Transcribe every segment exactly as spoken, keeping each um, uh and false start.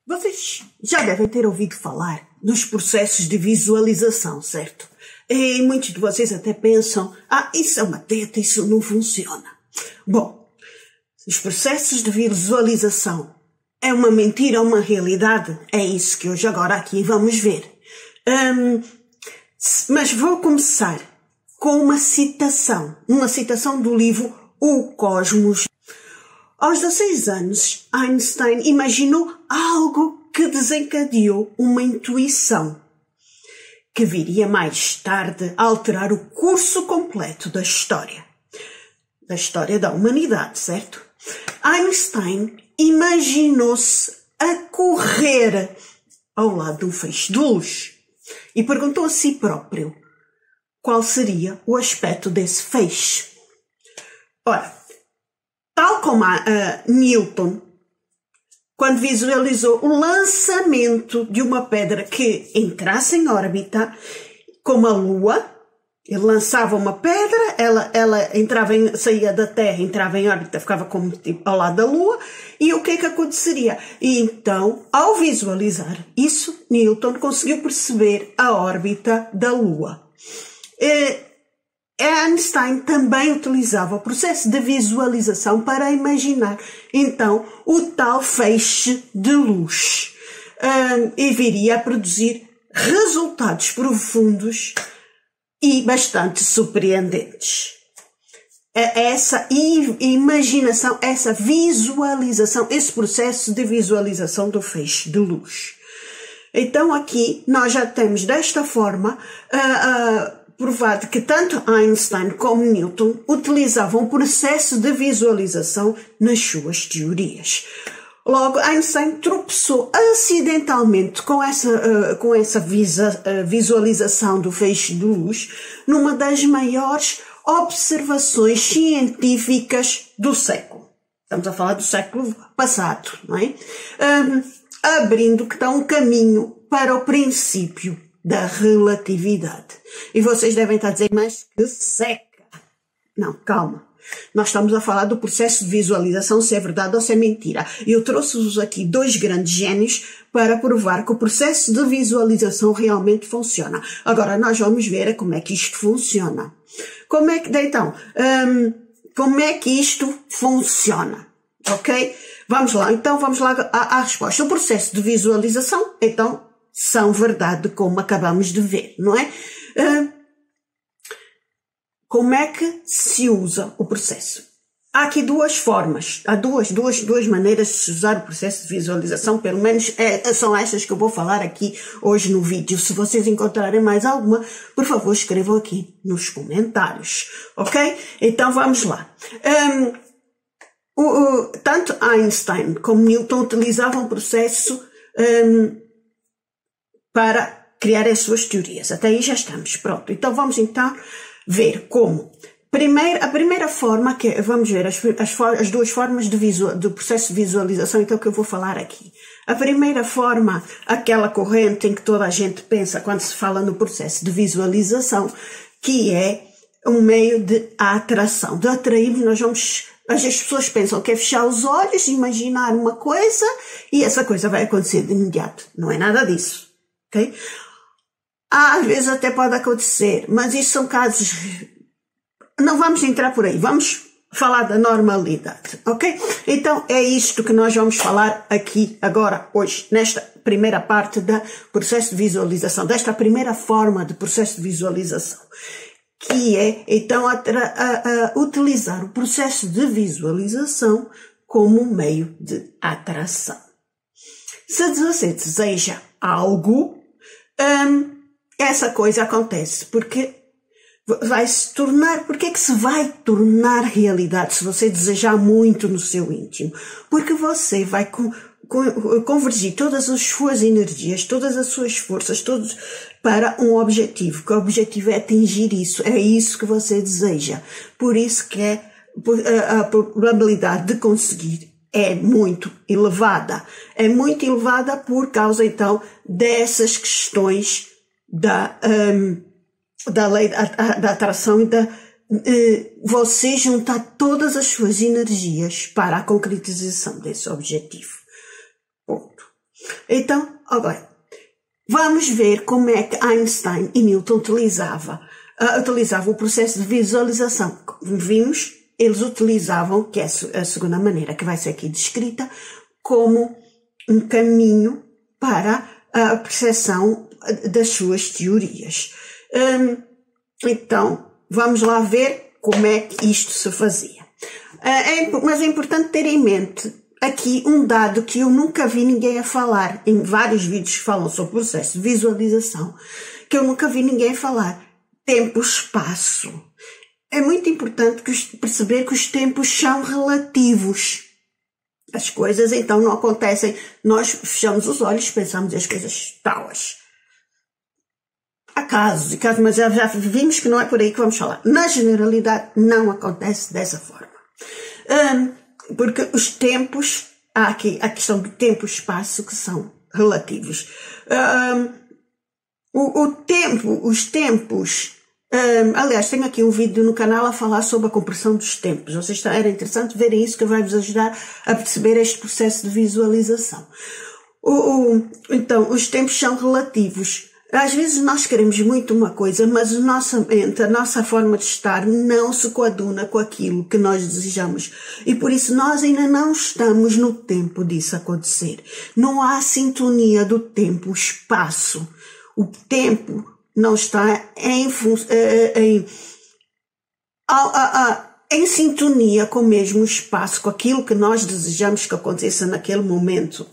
Vocês já devem ter ouvido falar dos processos de visualização, certo? E muitos de vocês até pensam, ah, isso é uma teta, isso não funciona. Bom, os processos de visualização é uma mentira ou uma realidade? É isso que hoje agora aqui vamos ver. Hum, mas vou começar com uma citação, uma citação do livro O Cosmos. Aos dezesseis anos, Einstein imaginou algo que desencadeou uma intuição, que viria mais tarde a alterar o curso completo da história, da história da humanidade, certo? Einstein imaginou-se a correr ao lado de um feixe de luz e perguntou a si próprio qual seria o aspecto desse feixe. Ora, tal como a, a Newton, quando visualizou o lançamento de uma pedra que entrasse em órbita, como a Lua, ele lançava uma pedra, ela, ela entrava em, saía da Terra, entrava em órbita, ficava como tipo, ao lado da Lua, e o que é que aconteceria? E então, ao visualizar isso, Newton conseguiu perceber a órbita da Lua. E, Einstein também utilizava o processo de visualização para imaginar, então, o tal feixe de luz um, e viria a produzir resultados profundos e bastante surpreendentes. Essa imaginação, essa visualização, esse processo de visualização do feixe de luz. Então aqui nós já temos desta forma uh, uh, provado que tanto Einstein como Newton utilizavam o processo de visualização nas suas teorias. Logo, Einstein tropeçou acidentalmente com essa, uh, com essa visa, uh, visualização do feixe de luz numa das maiores observações científicas do século. Estamos a falar do século passado, não é? Um, abrindo que está um caminho para o princípio da relatividade. E vocês devem estar a dizer, mas que seca! Não, calma. Nós estamos a falar do processo de visualização, se é verdade ou se é mentira. E eu trouxe-vos aqui dois grandes génios para provar que o processo de visualização realmente funciona. Agora, nós vamos ver como é que isto funciona. Como é que, então, hum, como é que isto funciona? Ok? Vamos lá, então vamos lá à, à resposta. O processo de visualização, então, são verdade, como acabamos de ver, não é? Uh, como é que se usa o processo? Há aqui duas formas, há duas, duas, duas maneiras de se usar o processo de visualização, pelo menos é, são estas que eu vou falar aqui hoje no vídeo. Se vocês encontrarem mais alguma, por favor escrevam aqui nos comentários, ok? Então vamos lá. Um, o, o, tanto Einstein como Newton utilizavam o processo um, para criar as suas teorias. Até aí já estamos, pronto. Então vamos então ver como. Primeiro, a primeira forma, que vamos ver as, as, as duas formas de visual, do processo de visualização, então que eu vou falar aqui. A primeira forma, aquela corrente em que toda a gente pensa quando se fala no processo de visualização, que é um meio de atração. De atrairmos, nós vamos, as pessoas pensam que é fechar os olhos, imaginar uma coisa e essa coisa vai acontecer de imediato. Não é nada disso, ok? Às vezes até pode acontecer, mas isso são casos. Não vamos entrar por aí, vamos falar da normalidade, ok? Então é isto que nós vamos falar aqui agora, hoje, nesta primeira parte do processo de visualização, desta primeira forma de processo de visualização, que é então a, a, a utilizar o processo de visualização como meio de atração. Se você deseja algo, hum, essa coisa acontece, porque vai se tornar, porque é que se vai tornar realidade se você desejar muito no seu íntimo? Porque você vai com, com, convergir todas as suas energias, todas as suas forças, todos para um objetivo, que o objetivo é atingir isso, é isso que você deseja. Por isso que é, a, a probabilidade de conseguir é muito elevada. É muito elevada por causa, então, dessas questões da... Um, da lei da, da atração e da eh, você juntar todas as suas energias para a concretização desse objetivo. Ponto. Então, agora, vamos ver como é que Einstein e Newton utilizavam, uh, utilizavam o processo de visualização. Como vimos, eles utilizavam, que é a segunda maneira que vai ser aqui descrita, como um caminho para a percepção das suas teorias. Um, então, vamos lá ver como é que isto se fazia. Uh, é, mas é importante ter em mente aqui um dado que eu nunca vi ninguém a falar, em vários vídeos que falam sobre o processo de visualização, que eu nunca vi ninguém falar. Tempo-espaço. É muito importante perceber que os tempos são relativos. As coisas então não acontecem, nós fechamos os olhos e pensamos as coisas talas. Há casos e casos, mas já, já vimos que não é por aí que vamos falar. Na generalidade não acontece dessa forma. Um, porque os tempos, há aqui a questão do tempo e espaço que são relativos. Um, o, o tempo, os tempos, um, aliás, tenho aqui um vídeo no canal a falar sobre a compressão dos tempos. Vocês, era interessante verem isso, que vai vos ajudar a perceber este processo de visualização. O, o, então, os tempos são relativos. Às vezes nós queremos muito uma coisa, mas a nossa mente, a nossa forma de estar não se coaduna com aquilo que nós desejamos. E por isso nós ainda não estamos no tempo disso acontecer. Não há sintonia do tempo, o espaço. O tempo não está em, em, em sintonia com o mesmo espaço, com aquilo que nós desejamos que aconteça naquele momento.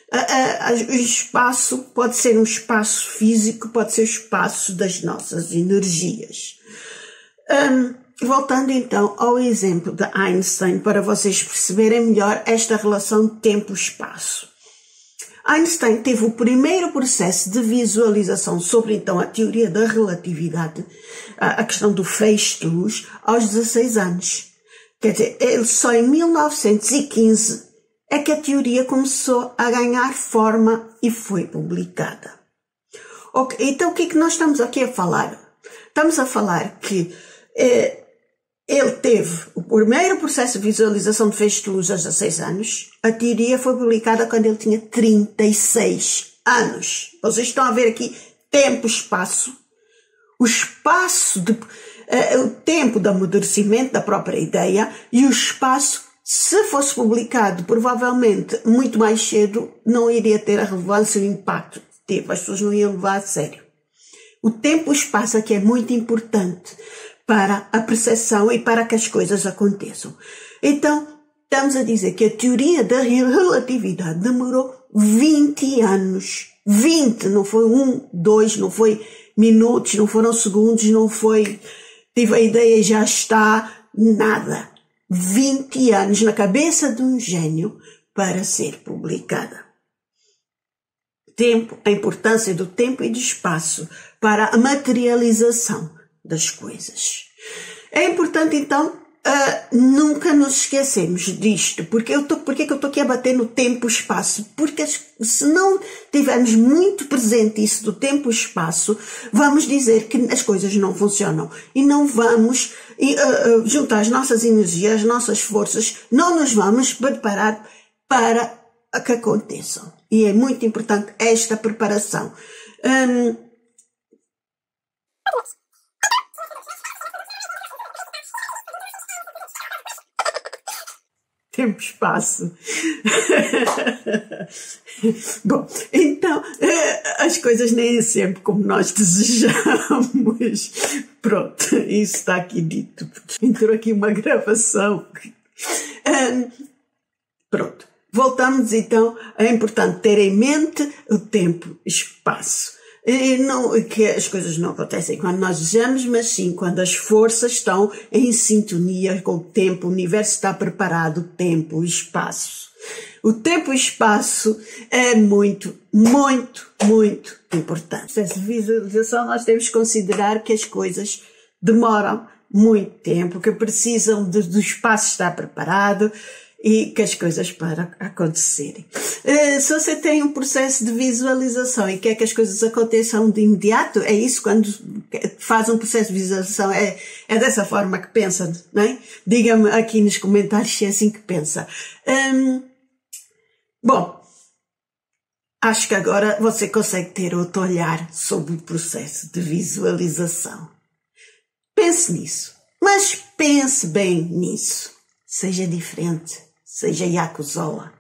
O espaço pode ser um espaço físico, pode ser o espaço das nossas energias. Um, voltando então ao exemplo de Einstein, para vocês perceberem melhor esta relação tempo-espaço. Einstein teve o primeiro processo de visualização sobre então a teoria da relatividade, a questão do feixe de luz, aos dezasseis anos. Quer dizer, ele só em mil novecentos e quinze é que a teoria começou a ganhar forma e foi publicada. Okay, então o que é que nós estamos aqui a falar? Estamos a falar que eh, ele teve o primeiro processo de visualização de feixe de luz aos dezasseis anos. A teoria foi publicada quando ele tinha trinta e seis anos. Vocês estão a ver aqui tempo, espaço. O espaço, de, eh, o tempo do amadurecimento da própria ideia e o espaço. Se fosse publicado, provavelmente, muito mais cedo, não iria ter a relevância e o impacto que teve. As pessoas não iam levar a sério. O tempo e o espaço aqui é muito importante para a percepção e para que as coisas aconteçam. Então, estamos a dizer que a teoria da relatividade demorou vinte anos. vinte, não foi um, dois, não foi minutos, não foram segundos, não foi tive a ideia e já está, nada. vinte anos na cabeça de um gênio para ser publicada. Tempo, a importância do tempo e do espaço para a materialização das coisas. É importante, então, uh, nunca nos esquecermos disto. Porque eu tô, porque que eu estou aqui a bater no tempo e espaço? Porque se não tivermos muito presente isso do tempo e espaço, vamos dizer que as coisas não funcionam. E não vamos e, uh, uh, juntar as nossas energias, as nossas forças, não nos vamos preparar para que aconteçam. E é muito importante esta preparação. Um, Tempo, espaço. Bom, então, as coisas nem sempre como nós desejamos. Pronto, isso está aqui dito. Entrou aqui uma gravação. Um, pronto. Voltamos então, é importante ter em mente o tempo e espaço. E não, que as coisas não acontecem quando nós desejamos, mas sim quando as forças estão em sintonia com o tempo, o universo está preparado, tempo e espaço. O tempo e espaço é muito, muito, muito importante. No processo de visualização nós temos que considerar que as coisas demoram muito tempo, que precisam de, do espaço estar preparado, e que as coisas para acontecerem. Uh, se você tem um processo de visualização e quer que as coisas aconteçam de imediato, é isso, quando faz um processo de visualização, é, é dessa forma que pensa, não é? Diga-me aqui nos comentários se é assim que pensa. Um, bom, Acho que agora você consegue ter outro olhar sobre o processo de visualização. Pense nisso, mas pense bem nisso. Seja diferente, seja Yakuzola.